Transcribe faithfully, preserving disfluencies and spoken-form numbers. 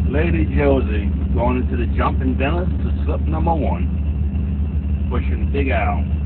Lady Josie going into the jump in Venice to slip number one, pushing Big Al.